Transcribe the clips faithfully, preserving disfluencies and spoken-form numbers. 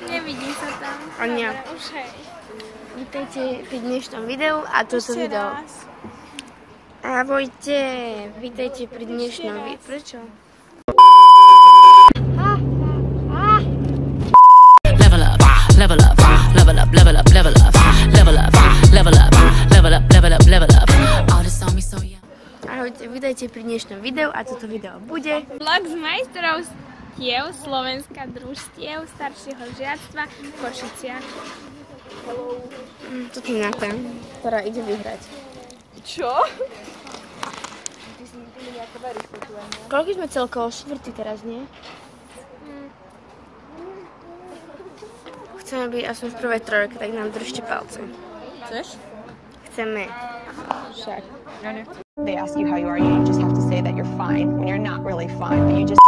Nevidím sa tam. Ania. Dobre, už hej. Vítajte pri dnešnom videu a toto Ešte video. raz. Ahojte, vítajte pri dnešnom videu. Prečo? Level up, level up, level up, level up, level up, level up, level up, level up, level up, level up. All this on me so young. Ahojte, vítajte pri dnešnom videu a toto video bude Vlog z majstrovstiev Slovenska družstiev staršieho žiactva v Košiciach. mm, toto je Nata, ktorá ide vyhrať. Čo? Koľko sme celkovo? Štvrtý teraz, nie? Chceme byť aspoň v prvej trojke, tak nám držte palce. Chceš? Chceme. Však. They ask you how you are, you just have to say that you're fine when you're not really fine, but you just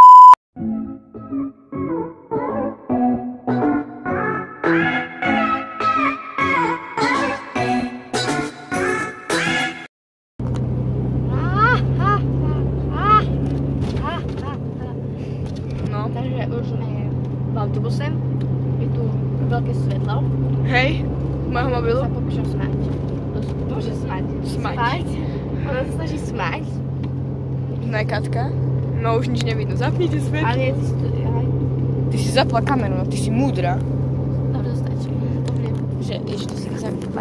No. Takže už sme v autobuse. Je tu veľké svetlo. Hej, môjho mobilu. Sa pokúšam smať. Bože, smať. Smať. Smať. Ona sa snaží smať. No je Katka. No už nič nevidno. Zapnite svet. Ale nie, ty si tu... Aj. Ty si zapla kameru, no ty si múdra. Dobre, to stačí. Dobre. Že ešte si zapla.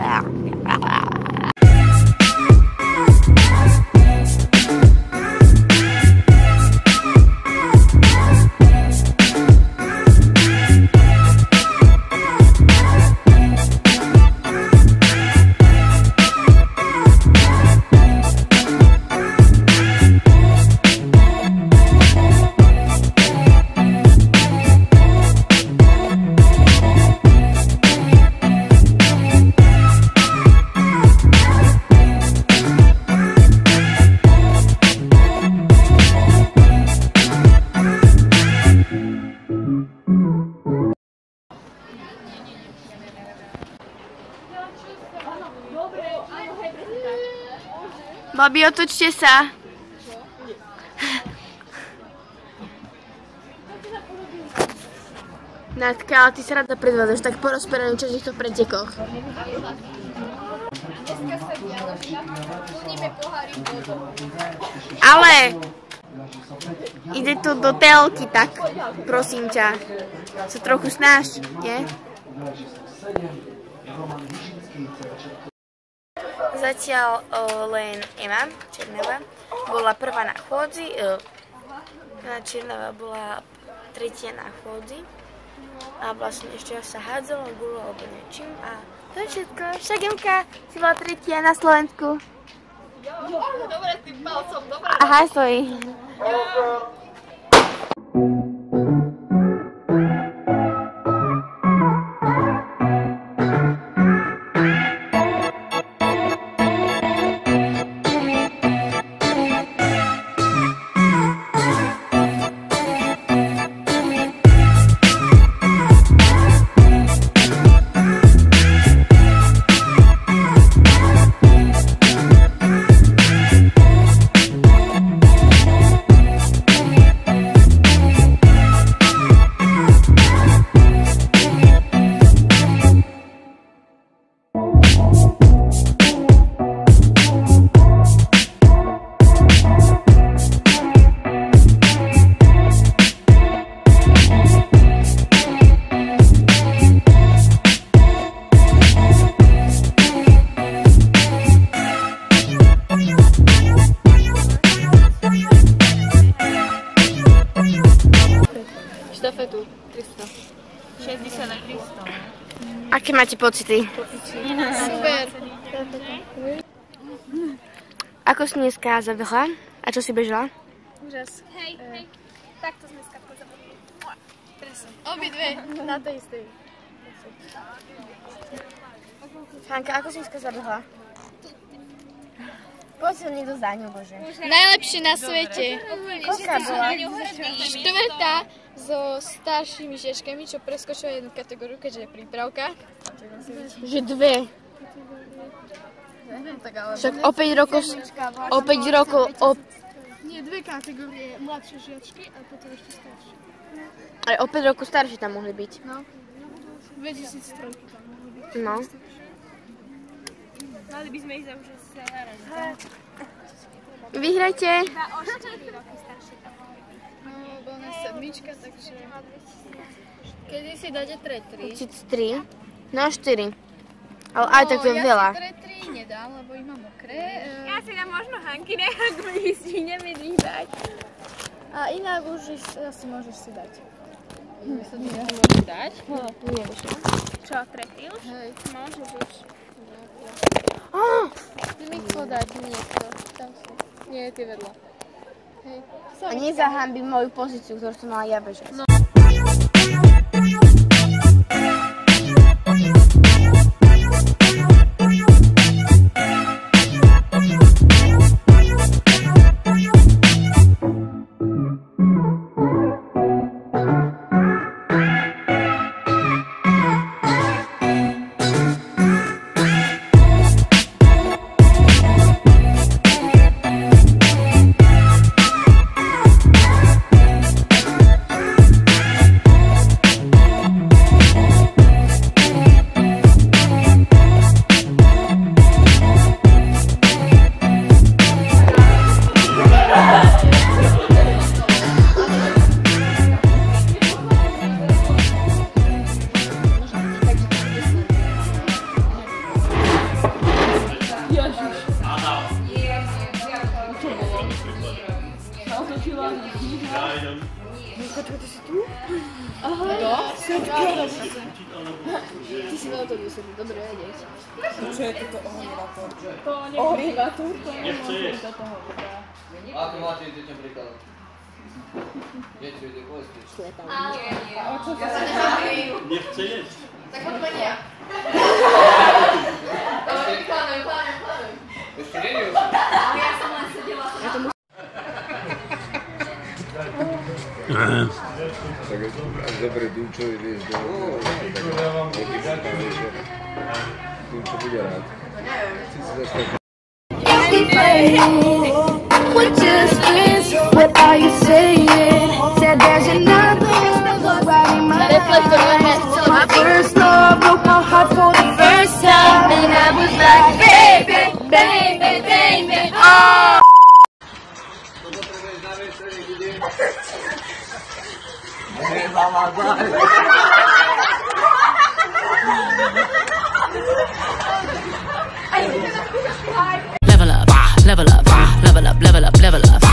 Babi, otočte sa. Natka, ale ty sa rada predvádzaš, tak porozprávaj niečo o týchto pretekoch. Ale ide tu do telky, tak prosím ťa. Sa trochu snaž, nie? Zatiaľ o, len Ema Černeva bola prvá na chôdzi, o, Ema Černeva bola tretia na chôdzi a vlastne ešte sa hádzalo guľu alebo niečím a to je všetko. Však Emka si bola tretia na Slovensku. Dobre, s tým palcom, dobre. Aha, stoj. Štafetu tristo. šesťdesiat na tristo. Aké máte pocity? Super. Ako si dneska zabehla? A čo si bežala? Úžas. Hej, hej. Takto sme s Katkou zabudli. Presne. Obidve na tej istej. Hanka, ako si dneska zabehla? Poď sa niekto za ňou, Bože. Najlepšie na svete. Koľká bola? Štvrtá so staršími žiačkami, čo preskočila jednu kategóriu, keďže je prípravka. Že dve. Však o päť rokov... O päť rokov... O... Nie, dve kategórie. Mladšie žiačky a potom ešte staršie. Ale o päť rokov starší tam mohli byť. No. dvetisíctri tam mohli byť. No. Mali by sme ísť už sa hrať. Vyhrajte. Iba o štyri roky staršie. No, bola nás sedmička, takže... Kedy si dáte tretri? tri. No štyri. Ale aj tak to je veľa. Ja si tretri nedám, lebo ich mám mokré. Ja si dám možno Hanky, ak mi si nemyslíš dať. A inak už asi môžeš si dať. Sa ti môžeš dať? Nevieš, no? Čo, tretí už? Hej. Môžeš už. Ty mi chcel dať niekto. Tam si. Nie, ty vedľa. Hej. A nezahambím moju pozíciu, ktorú som mala ja bežať. No. Ty si na autobuse, dobre vedieť. Čo je toto ohrívator? To ohrívator, to Nechce jesť. do toho voda. Ako máte deťom príklad? Deti, ide povedzte. A o čo sa Nechce jesť. Tak poď poď ja. Plánuj, plánuj, plánuj. Ešte nie je. Ale ja som len sedela. Tak až dobre Dunčovi, vieš, do Dunčo bude rád. Si si zastavil. What just is, what are you saying? Said there's another love riding my mind. My first love broke my heart for the first time, and I was like, baby, baby, baby, oh. Level up, level up, level up, level up, level up.